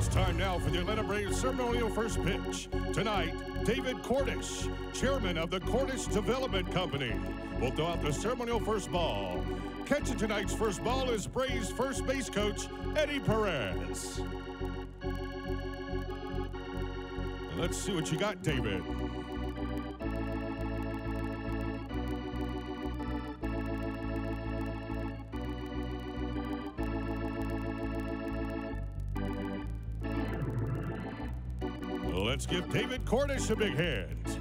It's time now for the Atlanta Braves ceremonial first pitch. Tonight, David Cordish, chairman of the Cordish Development Company, will throw out the ceremonial first ball. Catching tonight's first ball is Braves first base coach, Eddie Perez. Let's see what you got, David. Let's give David Cordish a big hand.